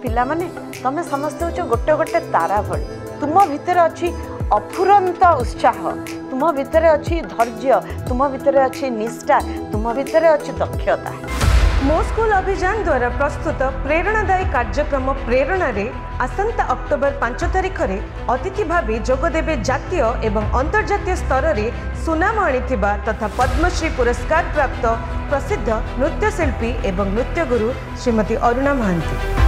पिला माने तमे समस्त हो गोटे गोटे तारा भली तुम भितर अच्छी अफुरंत उत्साह तुम भितर अच्छी धैर्य तुम भितर अच्छी निष्ठा तुम भितर अच्छी दक्षता। मो स्कूल अभियान द्वारा प्रस्तुत प्रेरणादायी कार्यक्रम प्रेरणा रे आसंता अक्टोबर 5 तारिख रे अतिथि भावे जोगदेवे जातीय एवं अंतर्जातीय स्तर रे सुनाम आनिथिबा तथा पद्मश्री पुरस्कार प्राप्त प्रसिद्ध नृत्यशिल्पी एवं नृत्यगुरु श्रीमती अरुणा महांती।